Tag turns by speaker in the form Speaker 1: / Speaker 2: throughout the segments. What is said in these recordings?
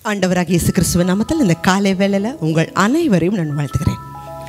Speaker 1: ஆண்டவராகிய இயேசு கிறிஸ்துவின் நாமத்தில் இந்த காலை வேளையில் உங்கள் அனைவரையும் நான் வாழ்த்துகிறேன்.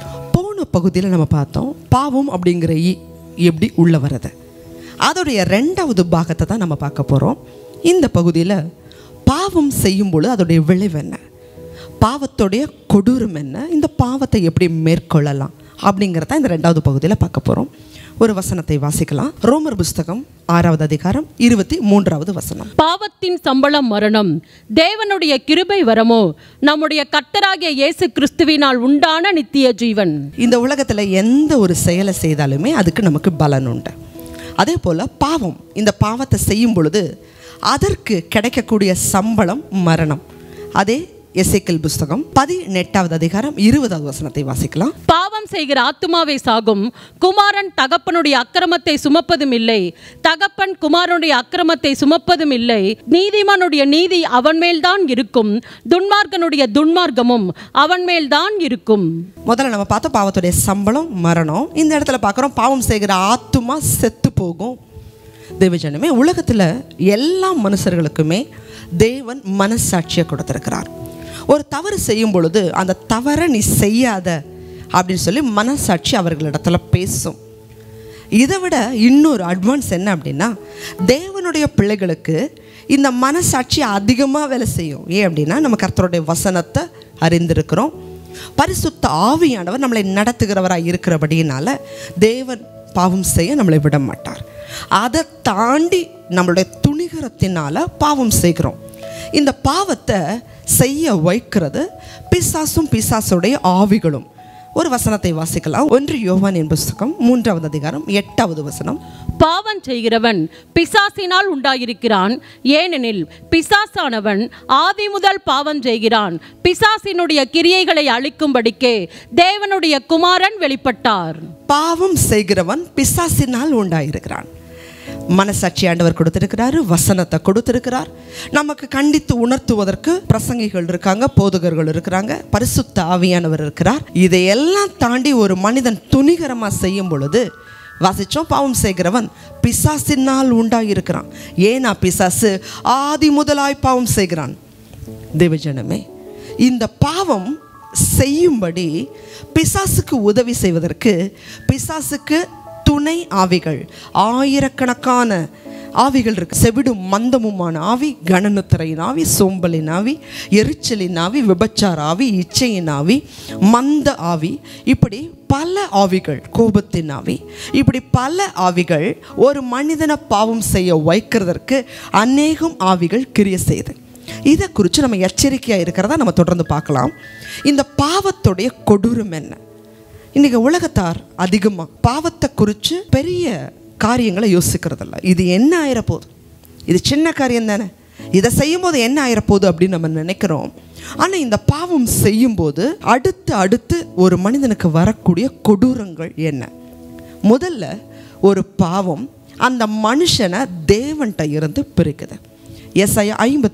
Speaker 1: போன பகுதியில் நம்ம பார்த்தோம் பாவம் அப்படிங்கிற எப்படி உள்ள வர்றது. அதோடைய ரெண்டாவது பாகத்தை தான் நம்ம பார்க்க போகிறோம். இந்த பகுதியில் பாவம் செய்யும் பொழுது அதோடைய விளைவு என்ன, பாவத்துடைய கொடூரம் என்ன, இந்த பாவத்தை எப்படி மேற்கொள்ளலாம் அப்படிங்கிறத இந்த ரெண்டாவது பகுதியில் பார்க்க போகிறோம். ஒரு வசனத்தை வாசிக்கலாம். ரோமர் புஸ்தகம் 6வது அதிகாரம் 23வது வசனம்.
Speaker 2: பாவத்தின் சம்பளம் மரணம், தேவனுடைய கிருபை வரமோ நம்முடைய கர்த்தராகிய இயேசு கிறிஸ்துவினால் உண்டான நித்திய ஜீவன்.
Speaker 1: இந்த உலகத்தில் எந்த ஒரு செயலை செய்தாலுமே அதுக்கு நமக்கு பலன் உண்டு. அதே போல் பாவம், இந்த பாவத்தை செய்யும் பொழுது அதற்கு கிடைக்கக்கூடிய சம்பளம் மரணம். அதே எசேக்கியேல் புஸ்தகம் 18வது அதிகாரம் 20வது வசனத்தை வாசிக்கலாம்.
Speaker 2: பாவம் செய்கிற ஆத்துமாவை சாகும், குமாரன் தகப்பனுடைய அக்கிரமத்தை சுமப்பதும் இல்லை, தகப்பன் குமாரனுடைய அக்கிரமத்தை சுமப்பதும் இல்லை. நீதிமானுடைய நீதி அவன் மேல்தான் இருக்கும், துன்மார்க்கனுடைய துன்மார்க்கமும் அவன் மேல்தான் இருக்கும்.
Speaker 1: முதல்ல நம்ம பார்த்த பாவத்துடைய சம்பளம் மரணம். இந்த இடத்துல பார்க்குறோம் பாவம் செய்கிற ஆத்துமா செத்து போகும். தேவஜனமே, உலகத்தில் எல்லா மனுஷர்களுக்குமே தேவன் மனசாட்சியை கொடுத்திருக்கிறார். ஒரு தவறு செய்யும் பொழுது அந்த தவறை நீ செய்யாத அப்படின்னு சொல்லி மனசாட்சி அவர்களிடத்துல பேசும். இதை விட இன்னொரு அட்வான்ஸ் என்ன அப்படின்னா, தேவனுடைய பிள்ளைகளுக்கு இந்த மனசாட்சி அதிகமாக வேலை செய்யும். ஏன் அப்படின்னா, நம்ம கர்த்தருடைய வசனத்தை அறிந்திருக்கிறோம். பரிசுத்த ஆவியானவர் நம்மளை நடத்துகிறவராக இருக்கிறபடியினால தேவன் பாவம் செய்ய நம்மளை விட மாட்டார். அதை தாண்டி நம்மளுடைய துணிகரத்தினால பாவம் செய்கிறோம். இந்த பாவத்தை செய்ய வைக்கிறது பிசாசும் பிசாசுடைய ஆவிகளும். ஒரு வசனத்தை வாசிக்கலாம். 1 யோவானின் புஸ்தகம் 3வது அதிகாரம் 8வது வசனம்.
Speaker 2: பாவம் செய்கிறவன் பிசாசினால் உண்டாயிருக்கிறான், ஏனெனில் பிசாசானவன் ஆதி முதல் பாவம் செய்கிறான். பிசாசினுடைய கிரியைகளை அழிக்கும்படிக்கே தேவனுடைய குமாரன் வெளிப்பட்டார்.
Speaker 1: பாவம் செய்கிறவன் பிசாசினால் உண்டாயிருக்கிறான். மனசாட்சி ஆண்டவர் கொடுத்திருக்கிறாரு, வசனத்தை கொடுத்திருக்கிறார். நமக்கு கண்டித்து உணர்த்துவதற்கு பிரசங்கிகள் இருக்காங்க, போதகர்கள் இருக்கிறாங்க, பரிசுத்த ஆவியானவர் இருக்கிறார். இதையெல்லாம் தாண்டி ஒரு மனிதன் துணிகரமாக செய்யும் பொழுது வாசிச்சோம், பாவம் செய்கிறவன் பிசாசினால் உண்டாயிருக்கிறான். ஏன்னா பிசாசு ஆதி முதலாய் பாவம் செய்கிறான். தேவஜனமே, இந்த பாவம் செய்யும்படி பிசாசுக்கு உதவி செய்வதற்கு பிசாசுக்கு துணை ஆவிகள், ஆயிரக்கணக்கான ஆவிகள் இருக்கு. செவிடும் மந்தமுமான ஆவி, கனனுத்திரையின் ஆவி, சோம்பலின் ஆவி, எரிச்சலின் ஆவி, விபச்சார ஆவி, இச்சையின் ஆவி, மந்த ஆவி, இப்படி பல ஆவிகள், கோபத்தின் ஆவி, இப்படி பல ஆவிகள் ஒரு மனிதனை பாவம் செய்ய வைக்கிறதற்கு அநேகம் ஆவிகள் கிரியை செய்யுது. இதை குறித்து நம்ம எச்சரிக்கையாக இருக்கிறதா நம்ம தொடர்ந்து பார்க்கலாம். இந்த பாவத்துடைய கொடூரம் என்ன? இன்றைக்கி உலகத்தார் அதிகமாக பாவத்தை குறித்து பெரிய காரியங்களை யோசிக்கிறதில்ல. இது என்ன ஆயிரப்போகுது, இது சின்ன காரியம் தானே, இதை செய்யும்போது என்ன ஆயிரப்போகுது அப்படின்னு நம்ம நினைக்கிறோம். ஆனால் இந்த பாவம் செய்யும்போது அடுத்து ஒரு மனிதனுக்கு வரக்கூடிய கொடூரங்கள் என்ன? முதல்ல ஒரு பாவம் அந்த மனுஷனை தேவன்கிட்ட இருந்து பிரிக்குது. எசாயா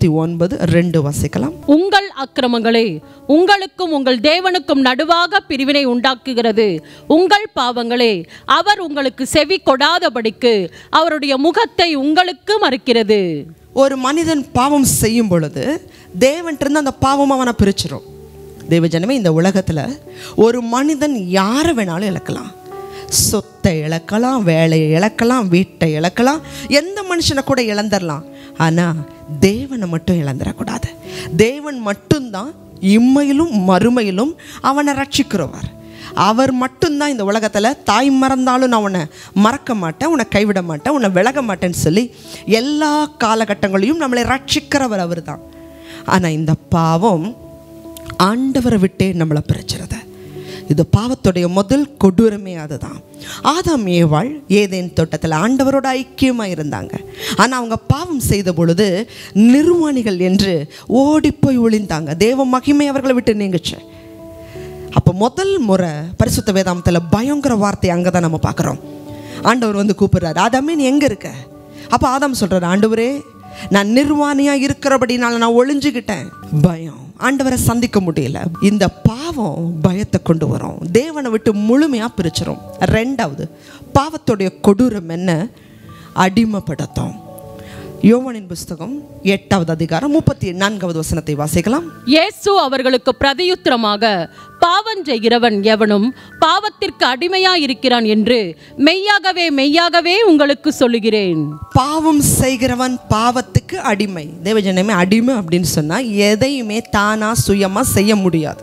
Speaker 1: 59:2 வாசிக்கலாம்.
Speaker 2: உங்கள் அக்கிரமங்களே உங்களுக்கும் உங்கள் தேவனுக்கும் நடுவாக பிரிவினை உண்டாக்குகிறது, உங்கள் பாவங்களே அவர் உங்களுக்கு செவி கொடாதபடிக்கு அவருடைய முகத்தை உங்களுக்கு மறைக்கிறது.
Speaker 1: ஒரு மனிதன் பாவம் செய்யும் பொழுது தேவன்கிட்ட அந்த பாவம் அவனை பிரிச்சிடும். தேவஜனமே, இந்த உலகத்தில் ஒரு மனிதன் யாரை வேணாலும் இழக்கலாம். சொத்தை இழக்கலாம், வேலையை இழக்கலாம், வீட்டை இழக்கலாம், எந்த மனுஷனை கூட இழந்துடலாம். ஆனால் தேவனை மட்டும் இழந்துடக்கூடாது. தேவன் மட்டும்தான் இம்மையிலும் மறுமையிலும் அவனை ரட்சிக்கிறவர். அவர் மட்டும்தான் இந்த உலகத்தில் தாய் மறந்தாலும் நான் உன்னை மறக்க மாட்டேன், உன்னை கைவிட மாட்டேன், உன்னை விலக மாட்டேன்னு சொல்லி எல்லா காலகட்டங்களையும் நம்மளை ரட்சிக்கிறவர் அவர் தான். ஆனால் இந்த பாவம் ஆண்டவரை விட்டே நம்மளை பிரிச்சிருது. இது பாவத்துடைய முதல் கொடூரமே அதுதான். ஆதாம் ஏவாள் ஏதேன் தோட்டத்தில் ஆண்டவரோட ஐக்கியமாக இருந்தாங்க. ஆனால் அவங்க பாவம் செய்த பொழுது நிர்வாணிகள் என்று ஓடிப்போய் ஒளிந்தாங்க. தேவ மகிமை அவர்களை விட்டு நீங்குச்சு. அப்போ முதல் முறை பரிசுத்த வேதாமத்தில் பயங்கர வார்த்தை அங்கே தான் நம்ம பார்க்குறோம். ஆண்டவர் வந்து கூப்பிடுறாரு, ஆதாமே நீ எங்கே இருக்க? அப்போ ஆதாம் சொல்கிறார், ஆண்டவரே நான் நிர்வாணியாக இருக்கிறபடினால நான் ஒளிஞ்சுக்கிட்டேன். பயம், ஆண்டவரை சந்திக்க முடியல. இந்த பாவம் பயத்தை கொண்டு வரும், தேவனை விட்டு முழுமையாக பிரிச்சிடும். ரெண்டாவது பாவத்துடைய கொடூரம் என்ன? அடிமைப்படுத்தும். யோவானின் புஸ்தகம் 8வது அதிகாரம் 34வது வசனத்தை வாசிக்கலாம்.
Speaker 2: இயேசு அவர்களுக்கு பிரதியுத்தரமாக, பாவம் செய்கிறவன் எவனும் பாவத்திற்கு அடிமையாயிருக்கிறான் என்று மெய்யாகவே மெய்யாகவே உங்களுக்கு சொல்லுகிறேன்.
Speaker 1: பாவம் செய்கிறவன் பாவத்துக்கு அடிமை. தேவஜனமே, அடிமை அப்படின்னு சொன்னா எதையுமே தானா சுயமா செய்ய முடியாது.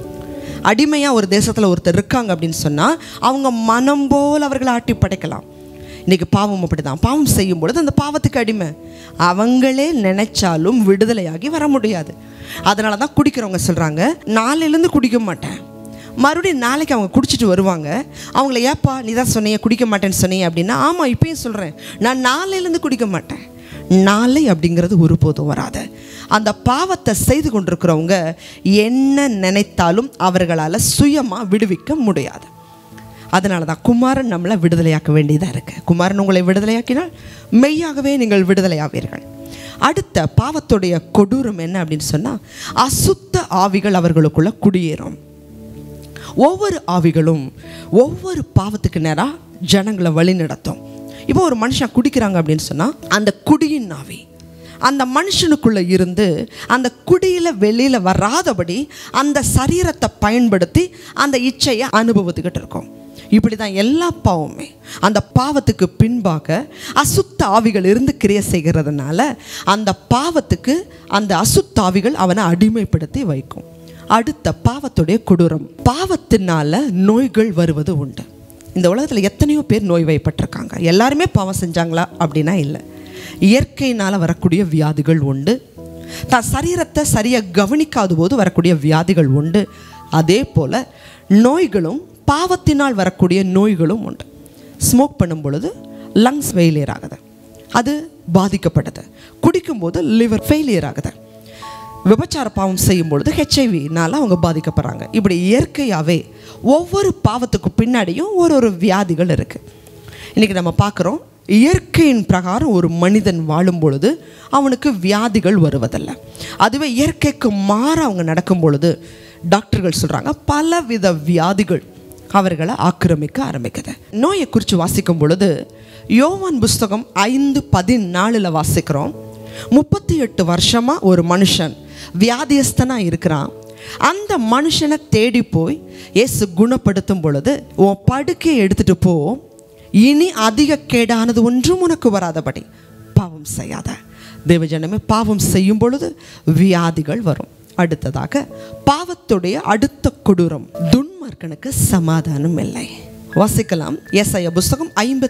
Speaker 1: அடிமையா ஒரு தேசத்துல ஒருத்தர் இருக்காங்க அப்படின்னு சொன்னா அவங்க மனம் போல் அவர்களை ஆட்டி படைக்கலாம். இன்னைக்கு பாவம் அப்படிதான். பாவம் செய்யும் பொழுது அந்த பாவத்துக்கு அடிமை. அவங்களே நினைச்சாலும் விடுதலையாகி வர முடியாது. அதனால தான் குடிக்கிறவங்க சொல்கிறாங்க, நாளையிலேருந்து குடிக்க மாட்டேன். மறுபடியும் நாளைக்கு அவங்க குடிச்சிட்டு வருவாங்க. அவங்கள ஏப்பா நீ தான் சொன்னீங்க குடிக்க மாட்டேன்னு சொன்னீங்க அப்படின்னா, ஆமாம் இப்பயும் சொல்கிறேன், நான் நாளையிலேருந்து குடிக்க மாட்டேன். நாளை அப்படிங்கிறது ஒருபோதும் வராது. அந்த பாவத்தை செய்து கொண்டிருக்கிறவங்க என்ன நினைத்தாலும் அவர்களால் சுயமாக விடுவிக்க முடியாது. அதனால தான் குமாரன் நம்மளை விடுதலையாக்க வேண்டியதாக இருக்குது. குமாரன் உங்களை விடுதலையாக்கினால் மெய்யாகவே நீங்கள் விடுதலையாவீர்கள். அடுத்த பாவத்துடைய கொடூரம் என்ன அப்படின்னு சொன்னால், அசுத்த ஆவிகள் அவர்களுக்குள்ள குடியேறும். ஒவ்வொரு ஆவிகளும் ஒவ்வொரு பாவத்துக்கு நேராக ஜனங்களை வழி நடத்தும். இப்போ ஒரு மனுஷன் குடிக்கிறாங்க அப்படின்னு சொன்னால் அந்த குடியின் ஆவி அந்த மனுஷனுக்குள்ளே இருந்து அந்த குடியில் வெளியில் வராதபடி அந்த சரீரத்தை பயன்படுத்தி அந்த இச்சையை அனுபவத்துக்கிட்டு இருக்கும். இப்படி தான் எல்லா பாவமே. அந்த பாவத்துக்கு பின்பாக அசுத்த ஆவிகள் இருந்து கிரியை செய்கிறதுனால அந்த பாவத்துக்கு அந்த அசுத்த ஆவிகள் அவனை அடிமைப்படுத்தி வைக்கும். அடுத்த பாவத்துடைய கொடூரம், பாவத்தினால நோய்கள் வருவது உண்டு. இந்த உலகத்தில் எத்தனையோ பேர் நோய்வாய்ப்பட்டிருக்காங்க. எல்லாருமே பாவம் செஞ்சாங்களா அப்படின்னா இல்லை. இயற்கையினால் வரக்கூடிய வியாதிகள் உண்டு. தான் சரீரத்தை சரியாக கவனிக்காத போது வரக்கூடிய வியாதிகள் உண்டு. அதே போல் நோய்களும் பாவத்தினால் வரக்கூடிய நோய்களும் உண்டு. ஸ்மோக் பண்ணும் பொழுது லங்ஸ் ஃபெயிலியர் ஆகுது, அது பாதிக்கப்படுது. குடிக்கும்போது லிவர் ஃபெயிலியர் ஆகுது. விபச்சார பாவம் செய்யும் பொழுது HIV-னால அவங்க பாதிக்கப்படுறாங்க. இப்படி இயற்கையாகவே ஒவ்வொரு பாவத்துக்கு பின்னாடியும் ஒரு வியாதிகள் இருக்குது. இன்றைக்கி நம்ம பார்க்குறோம், இயற்கையின் பிரகாரம் ஒரு மனிதன் வாழும் பொழுது அவனுக்கு வியாதிகள் வருவதில்லை. அதுவே இயற்கைக்கு மாற அவங்க நடக்கும் பொழுது டாக்டர்கள் சொல்கிறாங்க பலவித வியாதிகள் அவர்களை ஆக்கிரமிக்க ஆரம்பிக்குது. நோயை குறித்து வாசிக்கும் பொழுது யோவான் புஸ்தகம் 5:14 வாசிக்கிறோம். 38 வருஷமாக ஒரு மனுஷன் வியாதியஸ்தனாக இருக்கிறான். அந்த மனுஷனை தேடி போய் இயேசு குணப்படுத்தும் பொழுது, உன் படுக்கையை எடுத்துகிட்டு போ, இனி அதிக கேடானது ஒன்றும் உனக்கு வராதபடி பாவம் செய்யாத. தேவஜனமே, பாவம் செய்யும் பொழுது வியாதிகள் வரும். அடுத்ததாக பாவத்துடைய அடுத்த கொடூரம், துன்மார்க்கனுக்கு சமாதானம் இல்லை. வாசிக்கலாம் ஏசாயா புஸ்தகம்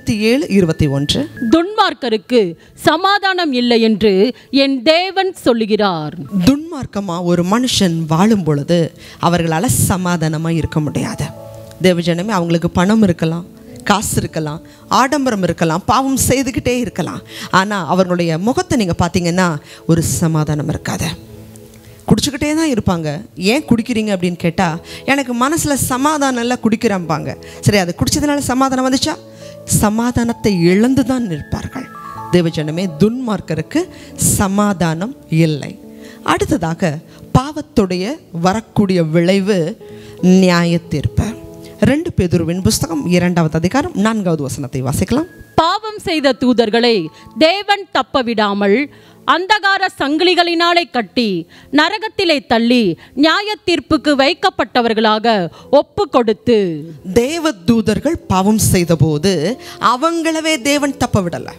Speaker 1: 57:21.
Speaker 2: துன்மார்க்கருக்கு சமாதானம் இல்லை என்று என் தேவன் சொல்லுகிறார்.
Speaker 1: துன்மார்க்கமா ஒரு மனுஷன் வாழும் பொழுது அவர்களால் சமாதானமாக இருக்க முடியாது. தேவஜனமே, அவங்களுக்கு பணம் இருக்கலாம், காசு இருக்கலாம், ஆடம்பரம் இருக்கலாம், பாவம் செய்துக்கிட்டே இருக்கலாம். ஆனால் அவர்களுடைய முகத்தை நீங்கள் பார்த்தீங்கன்னா ஒரு சமாதானம் இருக்காது. குடிச்சுக்கிட்டே தான் இருப்பாங்க. ஏன் குடிக்கிறீங்க அப்படின்னு கேட்டால், எனக்கு மனசில் சமாதானம் இல்லை குடிக்கிறம்பாங்க. சரி, அது குடித்ததுனால சமாதானம் வந்துச்சா? சமாதானத்தை இழந்து தான் நிற்பார்கள். தேவஜனமே, துன்மார்க்கருக்கு சமாதானம் இல்லை. அடுத்ததாக பாவத்துடைய வரக்கூடிய விளைவு நியாய தீர்ப்பு. 2 பேதுருவின் புஸ்தகம் 2வது அதிகாரம் 4வது வசனத்தை வாசிக்கலாம்.
Speaker 2: பாவம் செய்த தூதர்களை தேவன் தப்ப விடாமல் அந்தகார சங்கிலிகளினாலே கட்டி நரகத்திலே தள்ளி நியாய தீர்ப்புக்கு வைக்கப்பட்டவர்களாக ஒப்பு கொடுத்து.
Speaker 1: தேவ தூதர்கள் பாவம் செய்த போது அவங்களவே தேவன் தப்ப விடலை.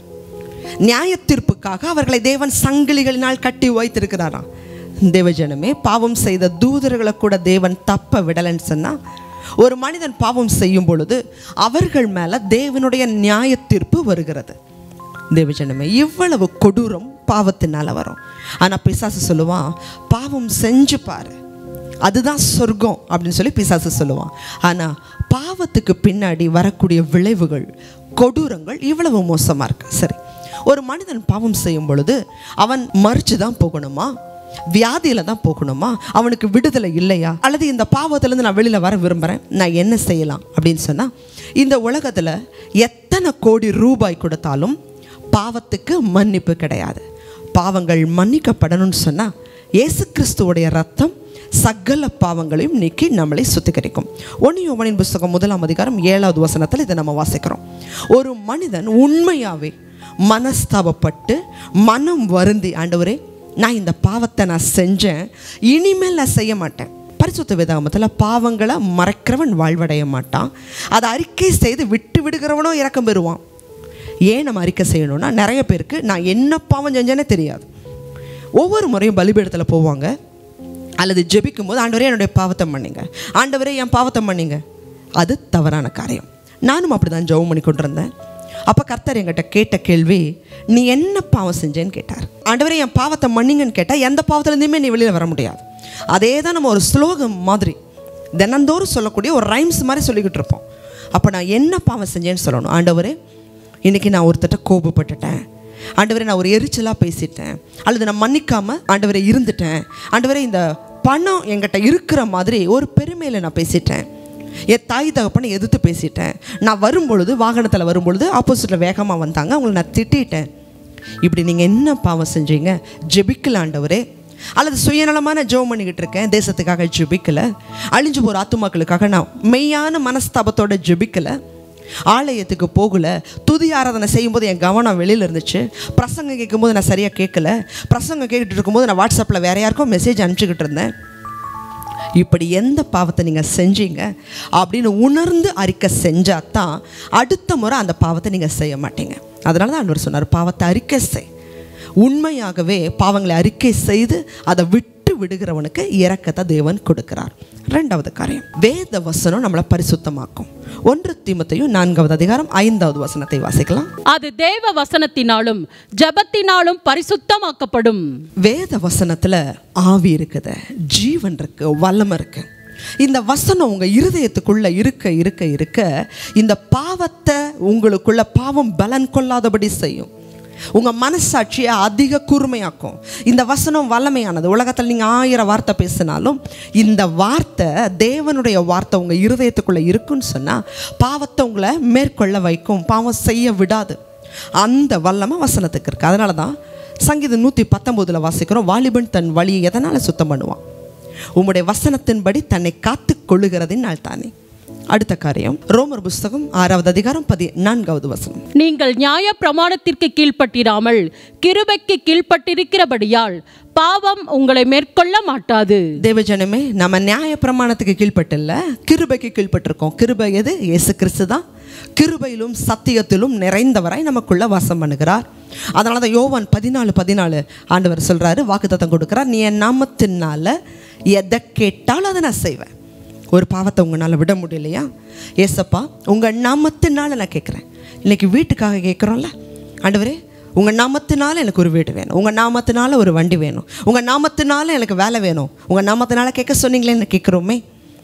Speaker 1: நியாய தீர்ப்புக்காக அவர்களை தேவன் சங்கிலிகளினால் கட்டி வைத்திருக்கிறாராம். தேவஜனமே, பாவம் செய்த தூதர்களை கூட தேவன் தப்ப விடலைன்னு சொன்னா, ஒரு மனிதன் பாவம் செய்யும் பொழுது அவர்கள் மேல தேவனுடைய நியாய தீர்ப்பு வருகிறது. தேவஜனமே, இவ்வளவு கொடூரம் பாவத்தினால வரும். ஆனால் பிசாசு சொல்லுவான், பாவம் செஞ்சு பாரு, அதுதான் சொர்க்கம் அப்படின்னு சொல்லி பிசாசு சொல்லுவான். ஆனால் பாவத்துக்கு பின்னாடி வரக்கூடிய விளைவுகள், கொடூரங்கள் இவ்வளவு மோசமாக இருக்கு. சரி, ஒரு மனிதன் பாவம் செய்யும் பொழுது அவன் மறிச்சு தான் போகணுமா? வியாதியில் தான் போகணுமா? அவனுக்கு விடுதலை இல்லையா? அல்லது இந்த பாவத்திலேருந்து நான் வெளியில் வர விரும்புகிறேன், நான் என்ன செய்யலாம் அப்படின்னு சொன்னால், இந்த உலகத்தில் எத்தனை கோடி ரூபாய் கொடுத்தாலும் பாவத்துக்கு மன்னிப்பு கிடையாது. பாவங்கள் மன்னிக்கப்படணும்னு சொன்னால் இயேசு கிறிஸ்துவோடைய ரத்தம் சகல பாவங்களையும் நீக்கி நம்மளை சுத்திகரிக்கும். 1 யோவானின் புஸ்தகம் 1ஆம் அதிகாரம் 7வது வசனத்தில் இதை நம்ம வாசிக்கிறோம். ஒரு மனிதன் உண்மையாகவே மனஸ்தாபப்பட்டு மனம் வருந்தி, ஆண்டவரே நான் இந்த பாவத்தை நான் செஞ்சேன், இனிமேல் நான் செய்ய மாட்டேன். பரிசுத்த வேதாகமத்தில் பாவங்களை மறைக்கிறவன் வாழ்வடைய மாட்டான், அதை அறிக்கை செய்து விட்டு விடுகிறவனோ இரக்கம் பெறுவான். ஏன் நம்ம அறிக்கை செய்யணும்னா, நிறைய பேருக்கு நான் என்ன பாவம் செஞ்சேனே தெரியாது. ஒவ்வொரு முறையும் பலிபீடத்தில் போவாங்க அல்லது ஜெபிக்கும் போது, ஆண்டவரே என்னுடைய பாவத்தை மன்னிங்க, ஆண்டவரே என் பாவத்தை மன்னிங்க. அது தவறான காரியம். நானும் அப்படி தான் ஜெபம் பண்ணி கொண்டிருந்தேன். அப்போ கர்த்தர் என்கிட்ட கேட்ட கேள்வி, நீ என்ன பாவம் செஞ்சேன்னு கேட்டார். ஆண்டவரே என் பாவத்தை மன்னிங்கன்னு கேட்டால் எந்த பாவத்துலேருந்துமே நீ வெளியில் வர முடியாது. அதே தான் நம்ம ஒரு ஸ்லோகம் மாதிரி தினந்தோறும் சொல்லக்கூடிய ஒரு ரைம்ஸ் மாதிரி சொல்லிக்கிட்டு இருப்போம். அப்போ நான் என்ன பாவம் செஞ்சேன்னு சொல்லணும். ஆண்டவரே இன்றைக்கி நான் ஒருத்தட்ட கோபப்பட்டுட்டேன், ஆண்டவரே நான் ஒரு எரிச்சலாக பேசிட்டேன், அல்லது நான் மன்னிக்காமல் ஆண்டவரே இருந்துட்டேன், ஆண்டவரே இந்த பணம் என்கிட்ட இருக்கிற மாதிரி ஒரு பெருமையில் நான் பேசிட்டேன், என் தாய் தகப்பனை எதிர்த்து பேசிட்டேன், நான் வரும்பொழுது வாகனத்தில் வரும்பொழுது ஆப்போசிட்டில் வேகமாக வந்தாங்க, அவங்களை நான் திட்டேன். இப்படி நீங்கள் என்ன பாவம் செஞ்சீங்க? ஜெபிக்கல ஆண்டவரே. அல்லது சுயநலமான ஜெபம் பண்ணிக்கிட்டு இருக்கேன், தேசத்துக்காக ஜெபிக்கலை, அழிஞ்சு போகிற ஆத்துமாக்களுக்காக நான் மெய்யான மனஸ்தாபத்தோட ஜெபிக்கலை, ஆலயத்துக்கு போகலை, துதி ஆராதனை செய்யும்போது என் கவனம் வெளியில் இருந்துச்சு, பிரசங்கம் கேட்கும்போது நான் சரியாக கேட்கல, பிரசங்கம் கேட்டுட்டு இருக்கும்போது நான் வாட்ஸ்அப்பில் வேறு யாருக்கும் மெசேஜ் அனுப்பிச்சிக்கிட்டு இருந்தேன். இப்படி எந்த பாவத்தை நீங்கள் செஞ்சீங்க அப்படின்னு உணர்ந்து அறிக்கை செஞ்சால் தான் அடுத்த முறை அந்த பாவத்தை நீங்கள் செய்ய மாட்டீங்க. அதனால தான் ஆண்டவர் சொன்னார், பாவத்தை அறிக்கை செய். உண்மையாகவே பாவங்களை அறிக்கை செய்து அதை விட்டு விடுகிறவனுக்கு இரக்கத்தை தேவன் கொடுக்கிறார். ரெண்டாவது காரியம், வேத வசனம் நம்மளை பரிசுத்தமாக்கும். 1 தீமோத்தேயு 4வது அதிகாரம் 5வது வசனத்தை வாசிக்கலாம்.
Speaker 2: அது தேவ வசனத்தினாலும் ஜெபத்தினாலும் பரிசுத்தமாக்கப்படும். வேத
Speaker 1: வசனத்துல ஆவி இருக்குது, ஜீவன் இருக்கு, வல்லமை இருக்கு. இந்த வசனம் உங்க இருதயத்துக்குள்ள இருக்க இருக்க இருக்க இந்த பாவத்தை உங்களுக்குள்ள பாவம் பலன் கொள்ளாதபடி செய்யும். உங்கள் மனசாட்சியை அதிக கூர்மையாக்கும். இந்த வசனம் வல்லமையானது. உலகத்தில் நீங்கள் 1000 வார்த்தை பேசினாலும் இந்த வார்த்தை, தேவனுடைய வார்த்தை உங்கள் இருதயத்துக்குள்ளே இருக்குன்னு சொன்னால் பாவத்தை உங்களை மேற்கொள்ள வைக்கும், பாவம் செய்ய விடாது. அந்த வல்லமை வசனத்துக்கு இருக்குது. அதனால தான் சங்கீதம் 119 வாசிக்கிறோம், வாலிபன் தன் வழியை எதனால் சுத்தம் பண்ணுவான்? உம்முடைய வசனத்தின்படி தன்னை காத்து கொள்ளுகிறதினால் தானே. அடுத்த காரியம், ரோமர் புஸ்தகம் 6வது அதிகாரம் 14வது வசனம்.
Speaker 2: நீங்கள் நியாய பிரமாணத்திற்கு கீழ்ப்பட்டிராமல் கிருபைக்கு கீழ்ப்பட்டிருக்கிறபடியால் பாவம் உங்களை மேற்கொள்ள மாட்டாது.
Speaker 1: தேவஜனமே, நம்ம நியாய பிரமாணத்துக்கு கீழ்ப்பட்டில்ல, கிருபைக்கு கீழ்ப்பட்டிருக்கோம். கிருபை எது? இயேசு கிறிஸ்து தான். கிருபையிலும் சத்தியத்திலும் நிறைந்தவராய் நமக்குள்ள வாசம் பண்ணுகிறார். அதனால தான் யோவான் 14:14 ஆண்டவர் சொல்றாரு, வாக்குத்தத்தம் கொடுக்கிறார், நீ என் நாமத்தினால எதை கேட்டாலும் அதை நான் செய்வேன். ஒரு பாவத்தை உங்களால் விட முடியலையா? ஏசப்பா உங்கள் நாமத்தினால நான் கேட்குறேன். இன்றைக்கி வீட்டுக்காக கேட்குறோம்ல, ஆண்டவரே உங்கள் நாமத்தினால எனக்கு ஒரு வீடு வேணும், உங்கள் நாமத்தினால ஒரு வண்டி வேணும், உங்கள் நாமத்தினால எனக்கு வேலை வேணும், உங்கள் நாமத்தினால கேட்க சொன்னீங்களேன்னு கேட்குறோமே.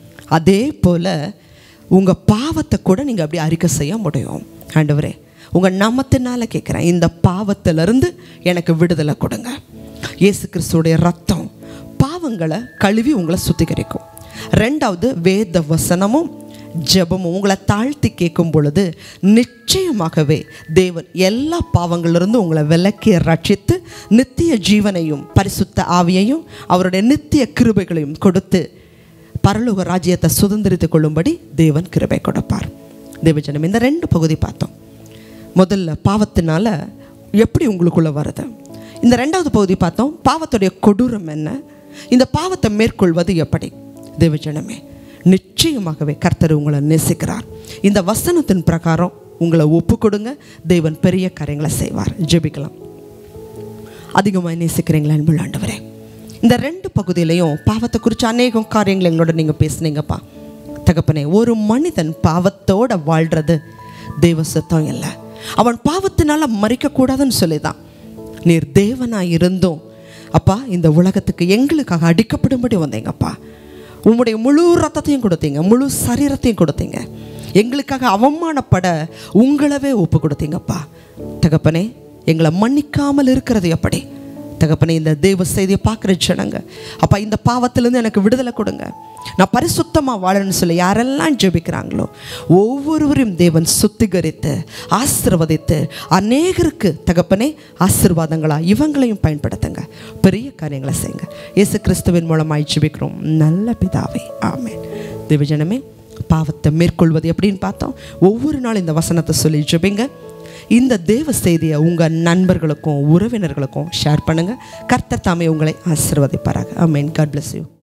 Speaker 1: அதே போல் உங்கள் பாவத்தை கூட நீங்கள் அப்படி அறிக்கை செய்ய முடியும். ஆண்டவரே உங்கள் நாமத்தினால கேட்குறேன், இந்த பாவத்திலிருந்து எனக்கு விடுதலை கொடுங்க. இயேசு கிறிஸ்துடைய ரத்தம் பாவங்களை கழுவி உங்களை சுத்திகரிக்கும். ரெண்டாவது, வேத வசனமும் ஜெபமும் உங்களை தாழ்த்தி கேட்கும் பொழுது நிச்சயமாகவே தேவன் எல்லா பாவங்களிலிருந்து உங்களை விலக்கி ரட்சித்து நித்திய ஜீவனையும் பரிசுத்த ஆவியையும் அவருடைய நித்திய கிருபைகளையும் கொடுத்து பரலோக ராஜ்யத்தை சுதந்திரித்துக் கொள்ளும்படி தேவன் கிருபை கொடுப்பார். தேவஜனம், இந்த 2 பகுதி பார்த்தோம். முதல்ல பாவத்தினால எப்படி உங்களுக்குள்ள வருது. இந்த 2வது பகுதி பார்த்தோம், பாவத்துடைய கொடூரம் என்ன, இந்த பாவத்தை மேற்கொள்வது எப்படி. தேவஜனமே, நிச்சயமாகவே கர்த்தர் உங்களை நேசிக்கிறார். இந்த வசனத்தின் பிரகாரம் உங்களை ஒப்பு கொடுங்க, தேவன் பெரிய காரியங்களை செய்வார். ஜெபிக்கலாம். அதிகமாக நேசிக்கிறீங்களா அன்புள்ள ஆண்டவரே? இந்த 2 பகுதியிலையும் பாவத்தை குறித்து அநேகம் காரியங்கள் எங்களோட நீங்கள் பேசுனீங்கப்பா. தகப்பனே, ஒரு மனிதன் பாவத்தோட வாழ்கிறது தேவ சுத்தம் இல்லை. அவன் பாவத்தினால மறிக்கக்கூடாதுன்னு சொல்லிதான் நீர் தேவனாக இருந்தும் அப்பா இந்த உலகத்துக்கு எங்களுக்காக அடிக்கப்படும்படி வந்தீங்கப்பா. உம்முடைய முழு ரத்தத்தையும் கொடுத்தீங்க, முழு சரீரத்தையும் கொடுத்தீங்க. எங்களுக்காக அவமானப்பட உங்களவே ஒப்பு கொடுத்தீங்கப்பா. தகப்பனே, எங்களை மன்னிக்காமல் இருக்கிறது எப்படி? தகப்பனே, இந்த தேவ செய்தியை பார்க்குற ஜனங்க அப்பா இந்த பாவத்திலேருந்து எனக்கு விடுதலை கொடுங்க, நான் பரிசுத்தமாக வாழணும்னு சொல்லி யாரெல்லாம் ஜெபிக்கிறாங்களோ ஒவ்வொருவரையும் தேவன் சுத்திகரித்து ஆசீர்வதித்து அநேகருக்கு தகப்பனே ஆசீர்வாதங்களா இவங்களையும் பயன்படுத்துங்க. பெரிய காரியங்களை செய்யுங்க. இயேசு கிறிஸ்துவின் மூலமாய் ஜெபிக்கிறோம் நல்ல பிதாவே, ஆமென். தேவஜனமே, பாவத்தை மேற்கொள்வது எப்படின்னு பார்த்தோம். ஒவ்வொரு நாள் இந்த வசனத்தை சொல்லி ஜெபிங்க. இந்த தேவ செய்தியை உங்கள் நண்பர்களுக்கும் உறவினர்களுக்கும் ஷேர் பண்ணுங்கள். கர்த்தர் தாமே உங்களை ஆசீர்வதிப்பாராக. ஆமென். God bless you.